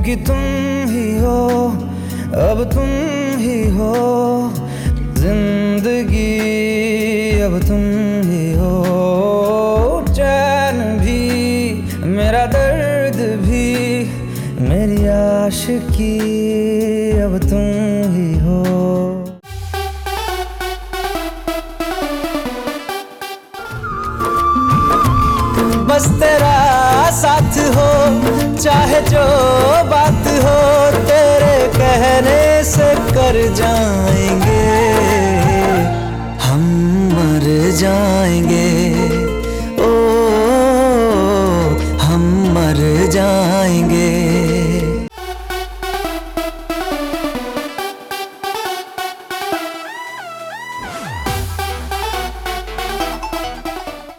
क्योंकि तुम ही हो, अब तुम ही हो जिंदगी, अब तुम ही हो। चैन भी, मेरा दर्द भी, मेरी आशिकी, अब तुम ही हो। बस तेरा साथ हो, चाहे जो बात हो, तेरे कहने से कर जाए